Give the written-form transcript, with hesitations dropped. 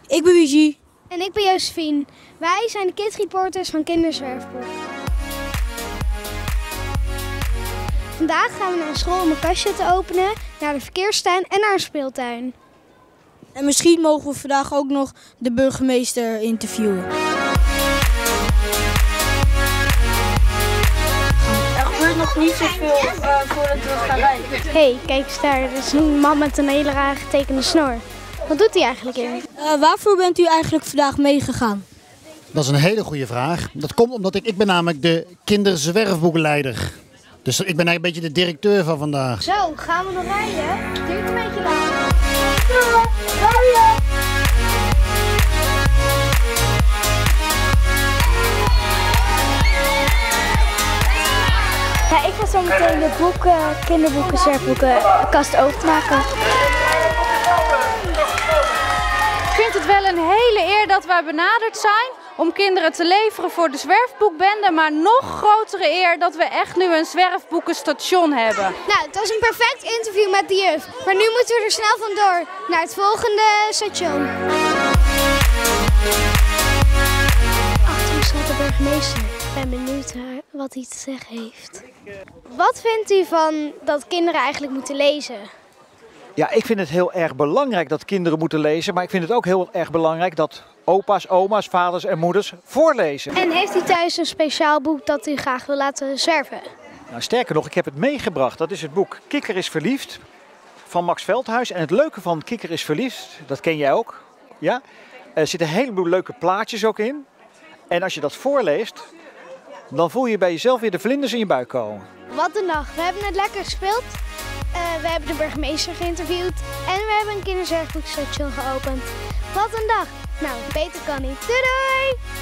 Ik ben Luigi. En ik ben Josephine. Wij zijn de kidsreporters van Kinderzwerfboek. Vandaag gaan we naar een school om een kastje te openen, naar de verkeerstuin en naar een speeltuin. En misschien mogen we vandaag ook nog de burgemeester interviewen. Er gebeurt nog niet zoveel voordat we gaan rijden. Hé, kijk eens daar. Er is een man met een hele raar getekende snor. Wat doet hij eigenlijk in? Waarvoor bent u eigenlijk vandaag meegegaan? Dat is een hele goede vraag. Dat komt omdat ik ben namelijk de kinderzwerfboekleider. Dus ik ben eigenlijk een beetje de directeur van vandaag. Zo, gaan we nog rijden? Het duurt een beetje lang. Ja, ik ga zo meteen de kinderboeken, zwerfboekenkast openmaken. Ik vind het wel een hele eer dat wij benaderd zijn om kinderen te leveren voor de zwerfboekbende. Maar nog grotere eer dat we echt nu een zwerfboekenstation hebben. Nou, het was een perfect interview met de juf. Maar nu moeten we er snel vandoor naar het volgende station. Achter me staat de burgemeester. Ik ben benieuwd wat hij te zeggen heeft. Wat vindt u van dat kinderen eigenlijk moeten lezen? Ja, ik vind het heel erg belangrijk dat kinderen moeten lezen. Maar ik vind het ook heel erg belangrijk dat opa's, oma's, vaders en moeders voorlezen. En heeft u thuis een speciaal boek dat u graag wil laten zwerven? Nou, sterker nog, ik heb het meegebracht. Dat is het boek Kikker is verliefd van Max Veldhuis. En het leuke van Kikker is verliefd, dat ken jij ook. Ja? Er zitten een heleboel leuke plaatjes ook in. En als je dat voorleest, dan voel je bij jezelf weer de vlinders in je buik komen. Wat een dag. We hebben net lekker gespeeld. We hebben de burgemeester geïnterviewd. En we hebben een kinderzwerfboekstation geopend. Wat een dag. Nou, beter kan niet. Doei doei!